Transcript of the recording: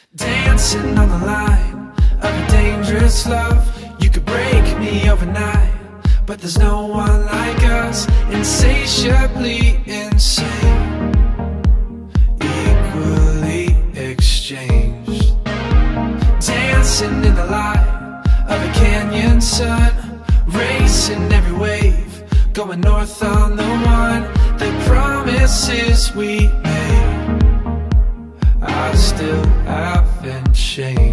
Dancing on the line of a dangerous love. You could break me overnight, but there's no one like us. Insatiably insane, equally exchanged. Dancing in the light of a canyon sun, racing every wave, going north on the one. The promises we made, I still haven't changed.